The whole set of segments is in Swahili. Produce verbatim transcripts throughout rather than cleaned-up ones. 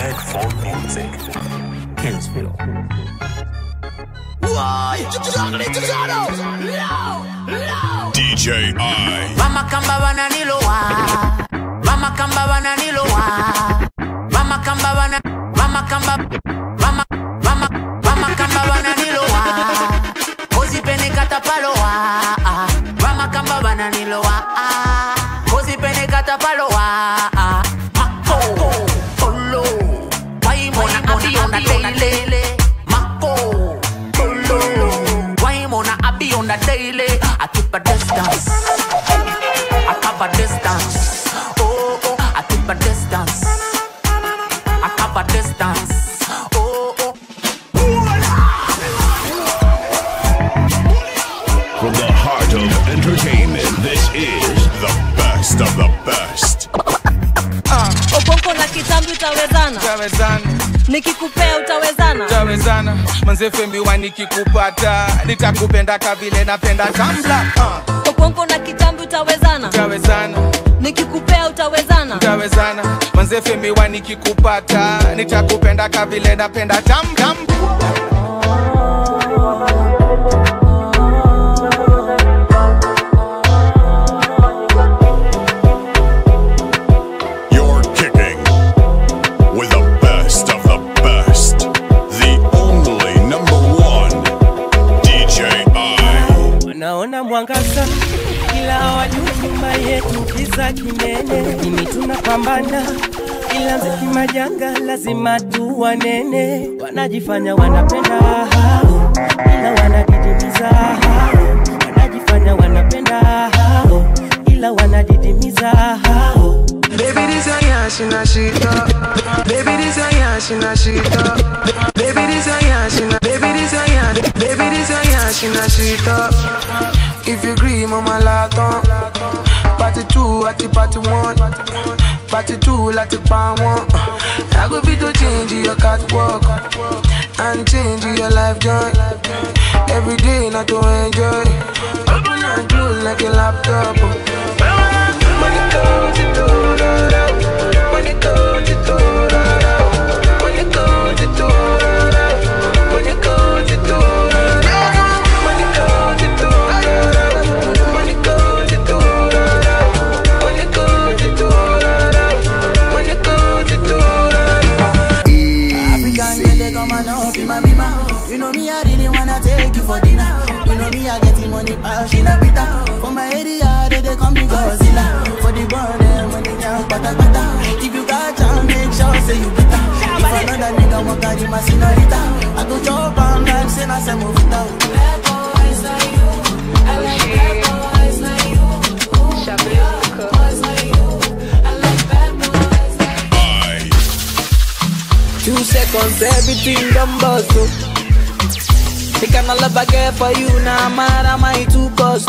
beg for music. Kingsville. D J I. Mama kamba wana nilowa. Mama kamba wana nilowa. Mama kamba wana. Mama kamba. Mama. Mama. Mama kamba wana nilowa. Kozi pene kata palowa. Mama kamba wana nilowa. Kozi pene kata palowa. Mako. Polo. Why mona abi on the daily. Mako. Polo. Why mona abi on the daily. I keep a distance. I cover distance. Oh, oh, I keep a distance. I cover distance. Oh, oh. From the heart of entertainment, this is the best of the best. Ah, Okonko na kitambi utawezana. Utawezana. Nikikupea utawezana. Utawezana. Manze fembi wa nikikupata nitakupenda kavile napenda tambla. Ah. Okonko na kitambi utawezana. Utawezana. Nikikupea utawezana. Utawezana. Manze fembi wa nikikupata nitakupenda kavile napenda tambla. Naona mwangaza ila wajui nyuma yetu kiza kinene. Kimi tunapambana ila mziki majanga lazima tuwanene. Wanajifanya wanapenda hao ila wanadidimiza hao. Wanajifanya wanapenda hao ila wanadidimiza hao. Baby this a yash in a shit up. Baby this a yash in a shit up. Baby this a yash in a. Baby this a yash. Baby this a yash in a shit up. If you agree, mama laton. Party two, at the party one. Party two, like the pan one. I go be to change your catwalk and change your life joy. Every day, not to enjoy. Open and close like a laptop. Money goes to do that. Money goes to do that. Money goes to do that. Money goes to do that. Money goes to do that. Money goes to do that. Money goes to do that. Money goes to do that. African girl, they come and up in my mima. You know me, I really wanna take you for dinner. You know me, I getting money, passion a bit. For my area, they they call me Godzilla. For the born, them money young, pata pata. If you got time, make sure say you better. If another nigga want to carry my senorita, I go chop on them, say I say move it out. Bad boys like you, I like bad boys like you. Bad boys like you, I like bad boys like you. Two seconds, everything done bust. The kind of love I get for you, now nah, mad am I too cost.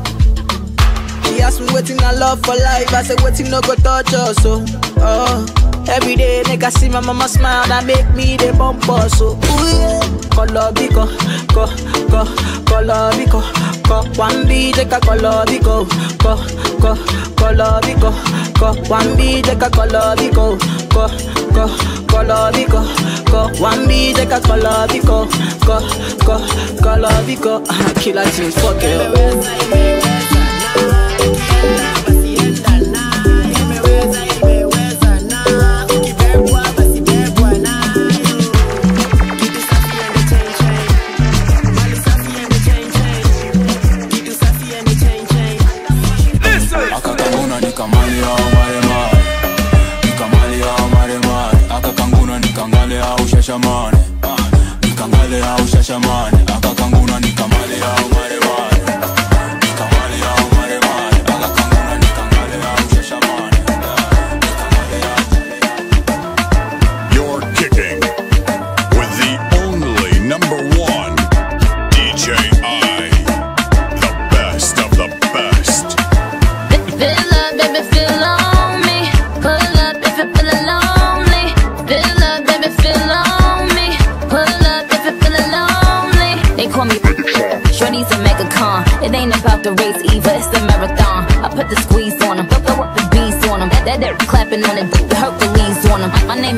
She asked me waiting I love for life, I said waiting no go touch us. So, oh, every day nigga see my mama smile, that make me the bumper. So, ooh yeah, color biko, ko, ko, color biko, ko, one B take a color biko, ko, ko, color biko, ko, one B take a color biko, ko, ko, color biko, ko, one B take a color biko, ko, ko, color biko. Killer things, fuck it. Shashamane, nikangale au shashamane, akakanguna nikamale au maremane, nikamale au maremane, akakanguna nikangale au shashamane, You're kicking with the only number one D J I, the best of the best. Fill up, baby, fill on me. Pull up if you're feeling lonely. Fill up, baby, fill on me.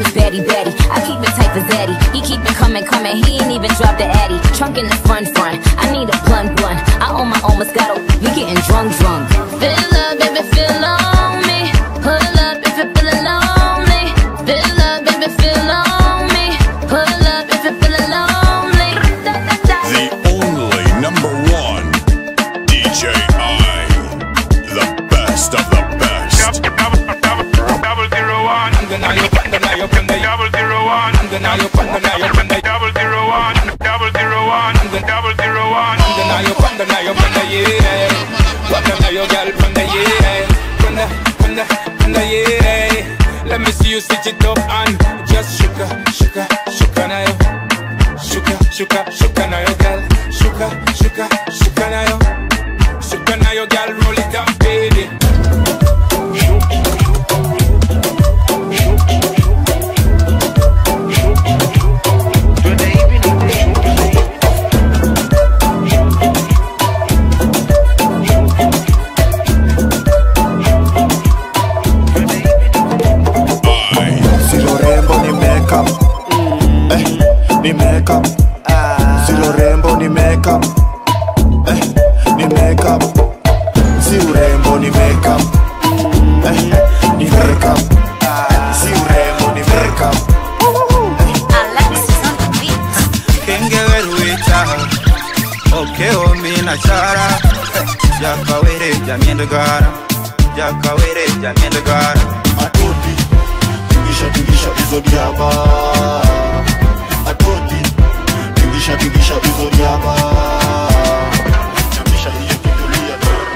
is Betty Betty. I keep it tight for Zeddy. He keep it coming, coming. He ain't even dropped the Addy. Trunk in the front, front. I need a blunt, blunt. I own my own Moscato. We getting drunk, drunk. Fill up, baby, fill on me. Pull up if you're feeling lonely. Fill up, baby, fill on me. Pull up if you're feeling lonely. The only number one D J I, the best of the best. Double zero one. I'm gonna you, I'm gonna you, I'm gonna double zero one. I'm gonna you, I'm gonna you, I'm gonna double zero one. Double zero one. I'm gonna double zero one. I'm gonna you, I'm gonna you, I'm gonna yeah. I'm gonna you, girl, from the yeah, from the, from the, from the yeah. Let me see you switch it up and just shuka, shuka, shuka na yo. Shuka, shuka, shuka na yo, girl. Shuka, shuka, shuka na yo. Shuka na yo, girl, roll it down, baby. Ni makeup, si urembo ni makeup, eh, ni makeup, si urembo ni makeup, eh, ni makeup, si urembo ni makeup. Alexis on the beat. Kenge weruita, okay omi na chara, jaka were jamiendo gara, jaka were jamiendo gara. Atoti, tingisha tingisha izo diaba. Atoti, tingisha tingisha izo diaba. Namisha hiyo kitulia.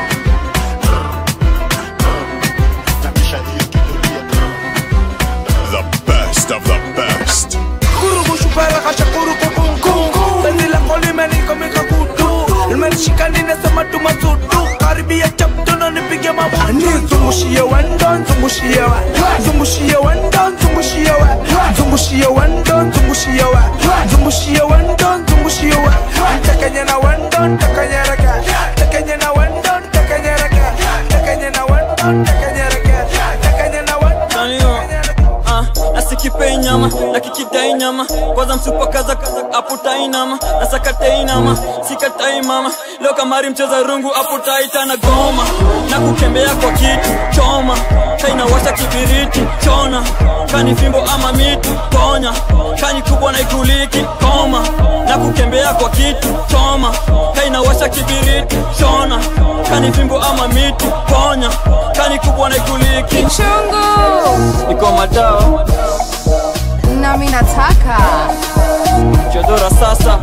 Namisha hiyo kitulia. The best of the best. Kuru kushupara kasha kuru kukungu. Bezi la koli meniko mika kutu. Nimelishika ninasema tumasudu. Karibia chapto na nipige mabuni. Zungushie wendo, zungushie wa. Zungushie wendo, zungushie wa. Zungushie wendo, zungushie wa. Zungushie wendo, zungushie wa. Takanya na wendo, takanya raka. Takanya na wendo, takanya raka. Takanya na wendo, takanya raka. Takanya na wendo. Nasikipei nyama, nakikidai nyama. Kwanza msupa kaza kaza, aputai nama. Nasakatei nama, sikatai mama. Leo kamari mcheza rungu, aputai tana goma. Na kukembea kwa kitu, choma. Kaina washa kibiriti, chona. Kani fimbo ama miti, ponya. Kani kubwa na ikuliki, koma. Na kukembea kwa kitu, choma. Kaina washa kibiriti, chona. Kani fimbo ama miti, ponya. Kani kubwa na ikuliki Kichungu Niko madao nami nataka Chodora sasa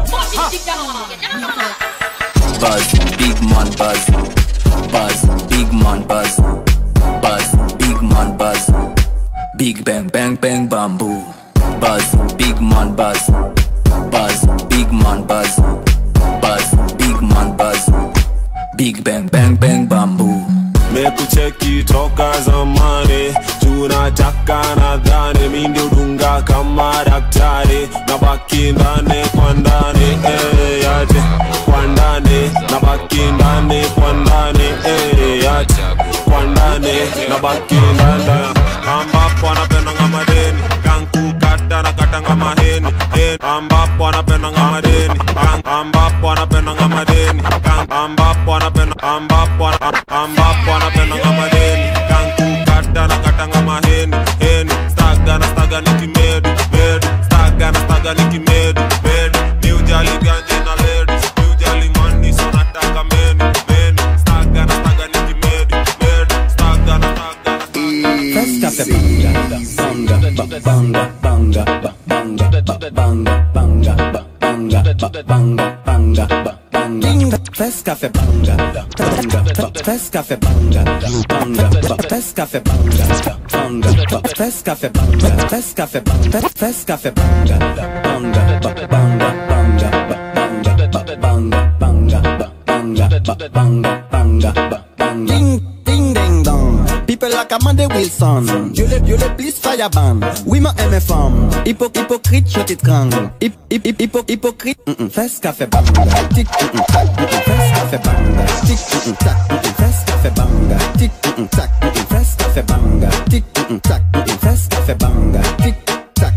Buzz, big man buzz. Buzz, big man buzz. Buzz, big man buzz. Big bang bang bang bamboo. Buzz, big man buzz. Buzz, big man buzz. Buzz, big man buzz. Big bang bang bang bamboo. Mekucheki toka zamani, tunataka nadhani mindi udunga kama daktari, nabaki ndani kwa ndani, eh yaje kwa ndani, nabaki ndani kwa ndani, eh yaje kwa ndani, nabaki ndani. Ambapo anapenda ngama deni, kanku kata na kata ngama heni, eh ambapo anapenda ngama deni, ambapo anapenda ngama deni, ambapo anapenda ambapo ambapo anapenda ngama deni, kanku kata na kata ngama heni, heni staga na staga nikimedu medu, staga na staga nikimedu medu, ni ujali ganje na ledu, ni ujali mani so nataka menu menu, staga na staga nikimedu medu, staga na staga na First cafe banga banga banga banga banga banga banga banga banga banga banga. First cafe banga banga. First cafe banga banga. First cafe banga banga. First cafe banga. First cafe banga. First cafe banga banga banga banga banga banga banga banga banga banga. Ding ding dong. People like Amanda Wilson. Dieu les, Dieu les please fire ban. Oui ma M F M. Hypo, hypocrite, je t'étrangle. Hip, hip, hip, hypo, hypocrite. Fais ce café banga. Tic, tac. Fais ce café banga. Tic, tac. Fais ce café banga. Tic, tac. Fais ce café banga. Tic, tac. Fais ce café banga. Tic, tac.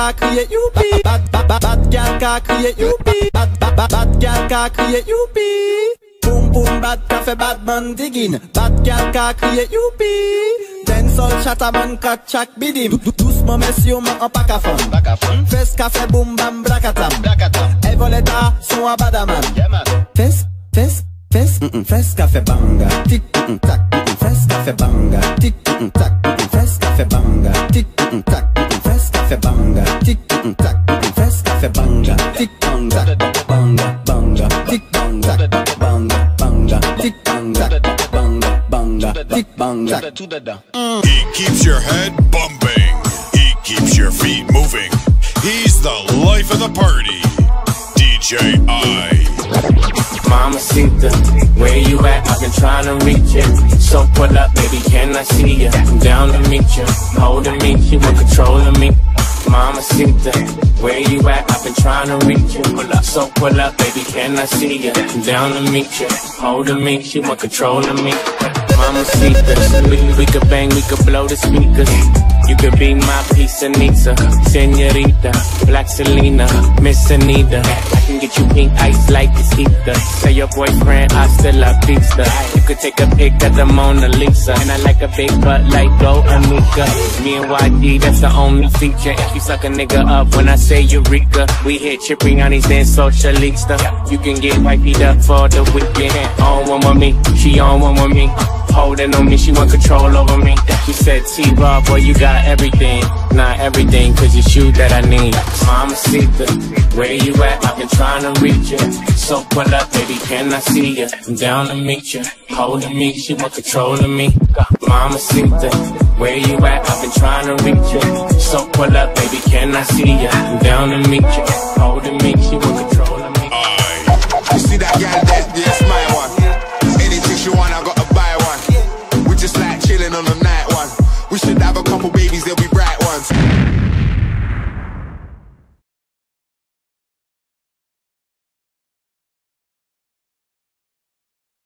car create U P. Bad bad bad bad girl car create U P. Bad bad bad bad girl car create U P. Boom boom bad cafe bad man digging. Bad girl car create U P. Den sol chata man kat chak bidim. Doucement messieurs man en pack à fond. Fes café boom bam brakatam. Et voleta son à badaman. Fes fes fes fes café banga. Tic tac fes café banga. Tic tac fes café banga. Tic tac fes café banga. Tic tac fes café banga. Tic banga banga banga. Tic banga banga banga. Tic banga banga banga. Tic banga. He keeps your head bumping. He keeps your feet moving. He's the life of the party. D J I. Mamacita, where you at? I've been trying to reach you. So pull up, baby, can I see you? I'm down to meet you, holding me, you in control of me. Mamacita, where you at? I've been trying to reach you. Pull up, so pull up, baby, can I see you? I'm down to meet you, holding me, you in control of me. Mamacita, we, we could bang, we could blow the speakers. You could be my piece of Nisa, Senorita, Black Selena, Miss Anita. I can get you pink ice like it's ether. Say your boyfriend, hasta la pista. You could take a pic at the Mona Lisa. And I like a big butt like Go Anuka. Me and Y D, that's the only feature. If you suck a nigga up when I say Eureka, we hit Cipriani's then Socialista. You can get wiped up for the weekend. On one with me, she on one with me. Holding on me, she want control over me. She said, T-Raw, boy, you got everything. Not everything, cause it's you that I need. Mamacita, where you at? I've been trying to reach you. So pull up, baby, can I see you? I'm down to meet you. Holding me, she want control of me. Mamacita, where you at? I've been trying to reach you. So pull up, baby, can I see you? I'm down to meet you. Holding me, she want control of me. You see that gal